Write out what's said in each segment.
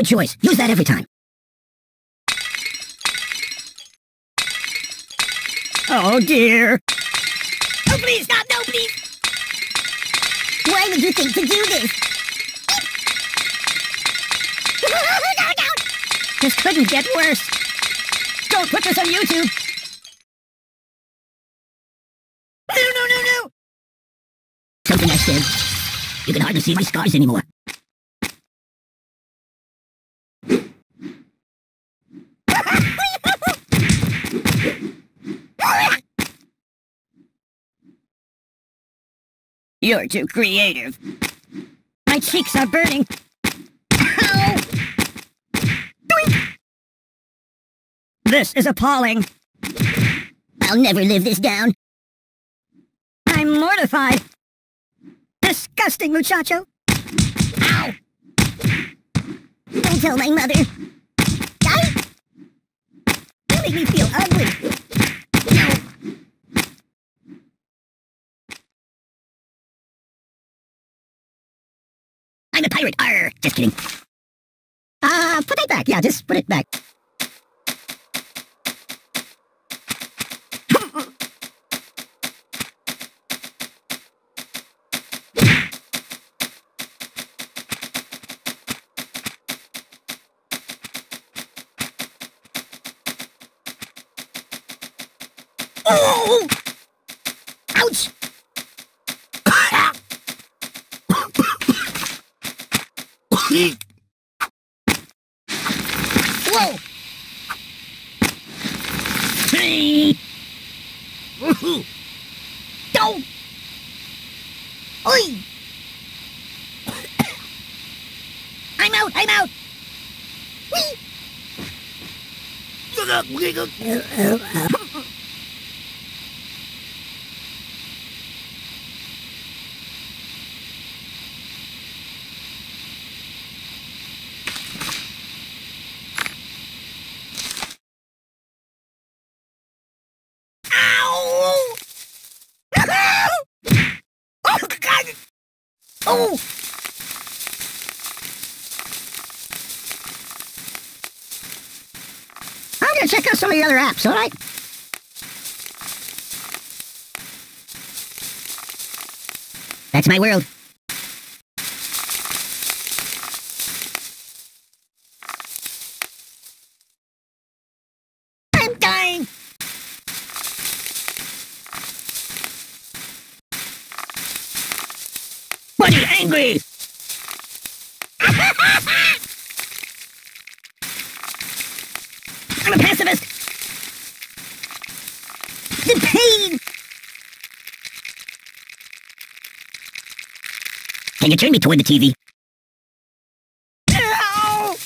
Good choice. Use that every time. Oh, dear. Oh, please, stop. No, please. Why would you think to do this? No. This couldn't get worse. Don't put this on YouTube. No. Something I said. You can hardly see my scars anymore. You're too creative. My cheeks are burning. Ow! Doink! This is appalling. I'll never live this down. I'm mortified. Disgusting, muchacho. Ow! Don't tell my mother. You make me feel ugly. No. I'm a pirate. Arr! Just kidding. Put it back. Yeah, just put it back. Oh! Ouch! Whoa! Hey! Don't! Oi! I'm out! Ow! Oh, God! Oh! I'm gonna check out some of the other apps, alright? That's my world. I'm dying! Buddy angry! I'm a pacifist! The pain! Can you turn me toward the TV? Ow!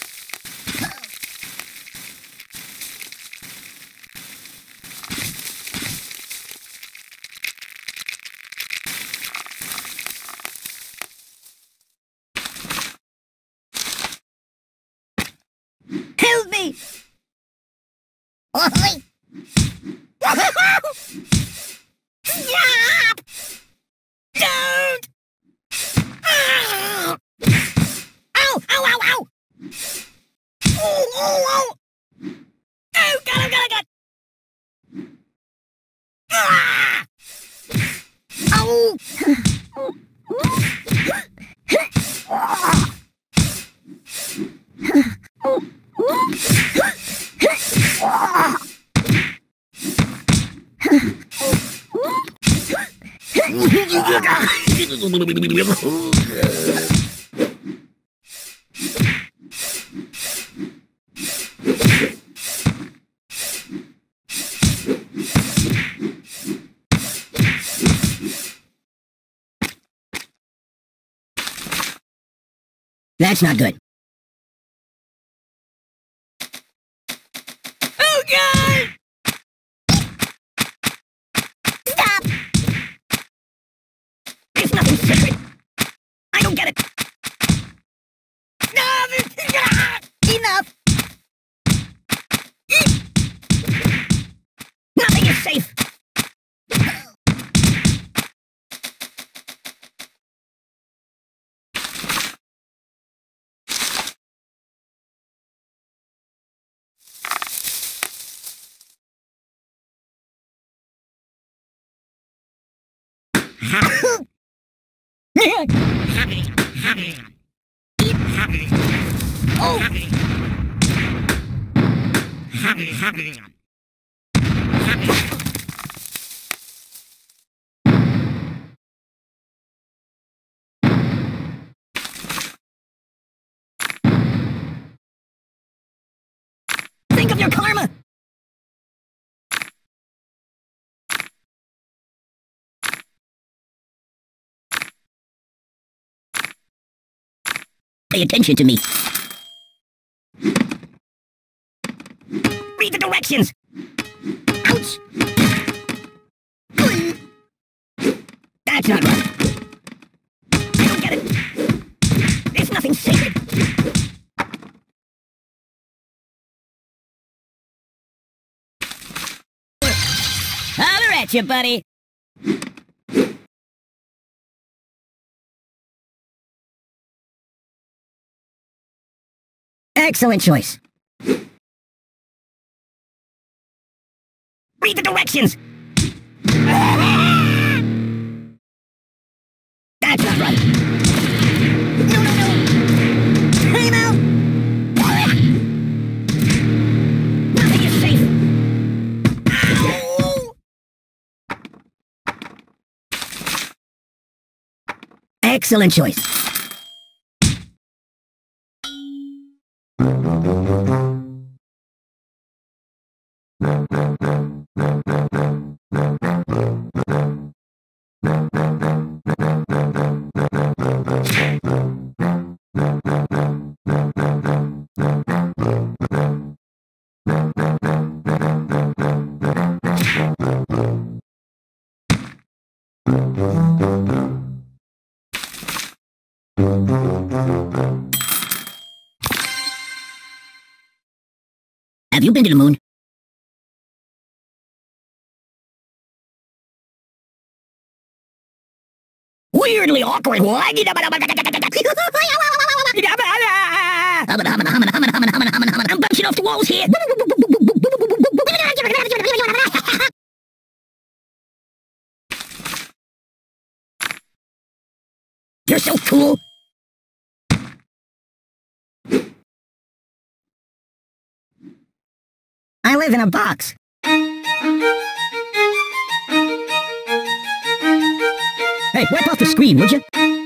Help me! Oi! Stop! Don't! Ow! Ow! Ow! Oh! Oh, God! Ah! Oh! That's not good. Oh, God! Stop! It's nothing sacred. I don't get it. Enough! Nothing is safe. Think of your karma! Pay attention to me. Read the directions! Ouch! That's not right. I don't get it. There's nothing sacred. Holler at you, buddy. Excellent choice. Read the directions! That's not right. No, no, no! Time out! Nothing is safe! Ow! Excellent choice. Have you been to the moon? Weirdly awkward. I'm bouncing off the walls here. You're so cool. I live in a box. Hey, wipe off the screen, would you?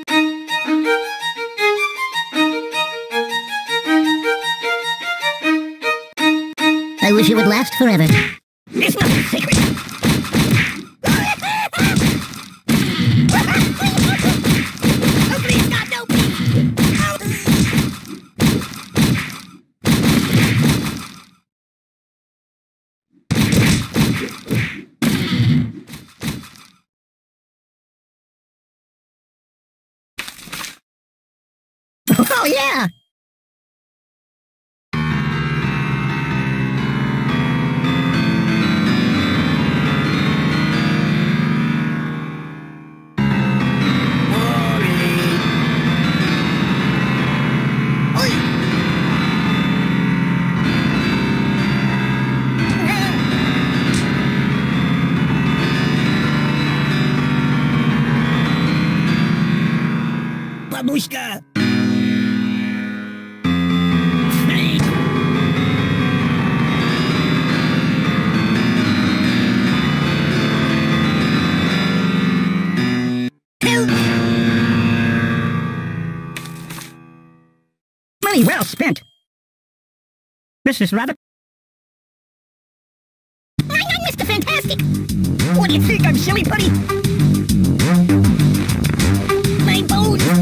I wish it would last forever. It's nothing sacred. Oh, please, God, no, please. Oh, yeah! Babushka! Money well spent. Mrs. Rabbit? I'm Mr. Fantastic! What do you think, I'm silly putty? My bones!